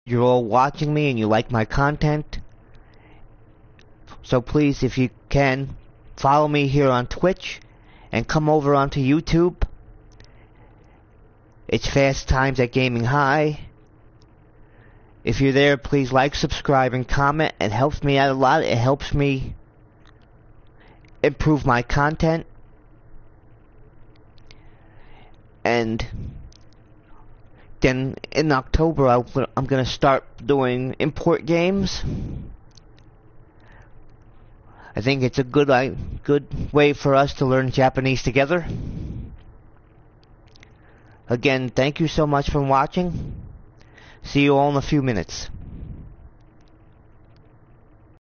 you're all watching me and you like my content. So please, if you can, follow me here on Twitch and come over onto YouTube. It's Fast Times at Gaming High. If you're there, please like, subscribe, and comment. It helps me out a lot. It helps me improve my content. And then in October, I'm going to start doing import games. I think it's a good way for us to learn Japanese together. Again, thank you so much for watching. See you all in a few minutes.